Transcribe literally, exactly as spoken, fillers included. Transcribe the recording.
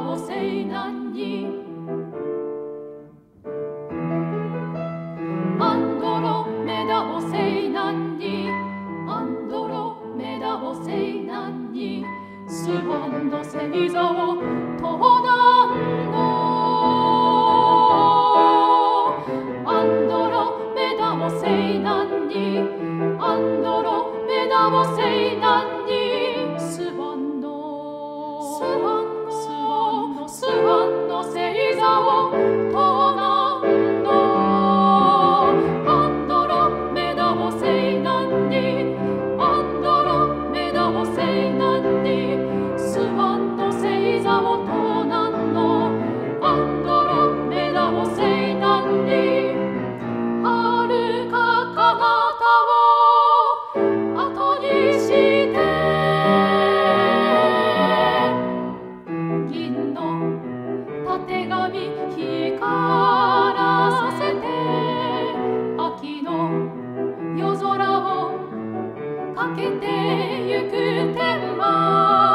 を西南にアンドロメダを西南にアンドロメダを西南にスワンの星座を東南のアンドロメダを西南にアンドロメダを西南にスワンのスワンのスワンのスワンの星座を東南のアンドロメダを西南にアンドロメダを西南にスワンの星座を東南のアンドロメダを西南にはるか彼方を後にして銀のたてがみ光らせて秋の夜空をかけてゆく天満